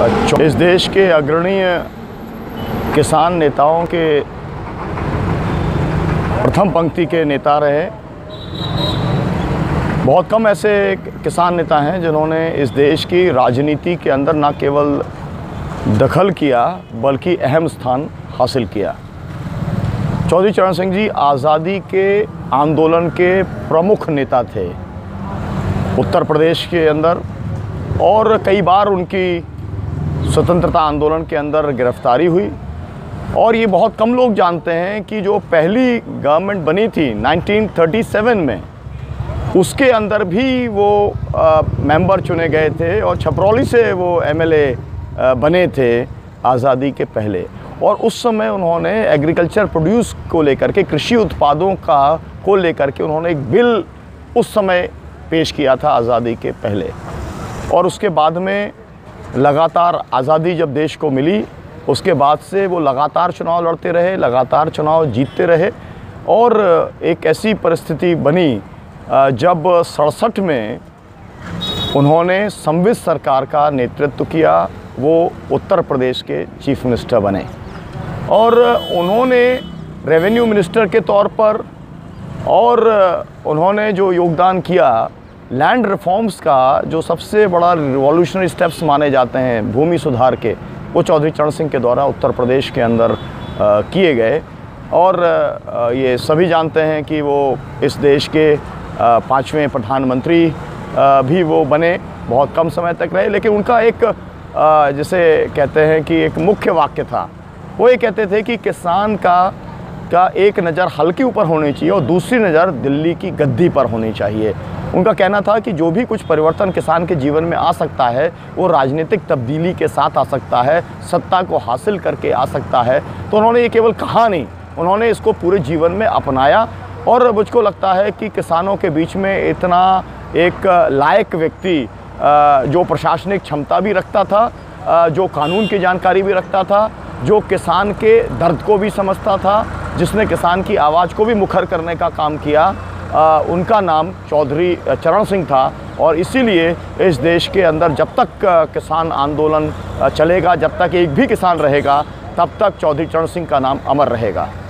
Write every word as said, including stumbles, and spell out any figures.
इस देश के अग्रणीय किसान नेताओं के प्रथम पंक्ति के नेता रहे। बहुत कम ऐसे किसान नेता हैं जिन्होंने इस देश की राजनीति के अंदर न केवल दखल किया बल्कि अहम स्थान हासिल किया। चौधरी चरण सिंह जी आज़ादी के आंदोलन के प्रमुख नेता थे उत्तर प्रदेश के अंदर, और कई बार उनकी स्वतंत्रता आंदोलन के अंदर गिरफ्तारी हुई। और ये बहुत कम लोग जानते हैं कि जो पहली गवर्नमेंट बनी थी नाइनटीन थर्टी सेवन में, उसके अंदर भी वो आ, मेंबर चुने गए थे और छपरौली से वो एमएलए बने थे आज़ादी के पहले। और उस समय उन्होंने एग्रीकल्चर प्रोड्यूस को लेकर के, कृषि उत्पादों का को लेकर के उन्होंने एक बिल उस समय पेश किया था आज़ादी के पहले। और उसके बाद में लगातार आज़ादी जब देश को मिली, उसके बाद से वो लगातार चुनाव लड़ते रहे, लगातार चुनाव जीतते रहे। और एक ऐसी परिस्थिति बनी जब सड़सठ में उन्होंने संवित सरकार का नेतृत्व किया, वो उत्तर प्रदेश के चीफ मिनिस्टर बने। और उन्होंने रेवेन्यू मिनिस्टर के तौर पर और उन्होंने जो योगदान किया लैंड रिफॉर्म्स का, जो सबसे बड़ा रिवॉल्यूशनरी स्टेप्स माने जाते हैं भूमि सुधार के, वो चौधरी चरण सिंह के द्वारा उत्तर प्रदेश के अंदर आ, किए गए। और आ, ये सभी जानते हैं कि वो इस देश के पाँचवें प्रधानमंत्री आ, भी वो बने, बहुत कम समय तक रहे। लेकिन उनका एक आ, जिसे कहते हैं कि एक मुख्य वाक्य था, वो ये कहते थे कि किसान का का एक नज़र हल के ऊपर होनी चाहिए और दूसरी नज़र दिल्ली की गद्दी पर होनी चाहिए। उनका कहना था कि जो भी कुछ परिवर्तन किसान के जीवन में आ सकता है वो राजनीतिक तब्दीली के साथ आ सकता है, सत्ता को हासिल करके आ सकता है। तो उन्होंने ये केवल कहा नहीं, उन्होंने इसको पूरे जीवन में अपनाया। और मुझको लगता है कि किसानों के बीच में इतना एक लायक व्यक्ति, जो प्रशासनिक क्षमता भी रखता था, जो कानून की जानकारी भी रखता था, जो किसान के दर्द को भी समझता था, जिसने किसान की आवाज़ को भी मुखर करने का काम किया, आ, उनका नाम चौधरी चरण सिंह था। और इसीलिए इस देश के अंदर जब तक किसान आंदोलन चलेगा, जब तक एक भी किसान रहेगा, तब तक चौधरी चरण सिंह का नाम अमर रहेगा।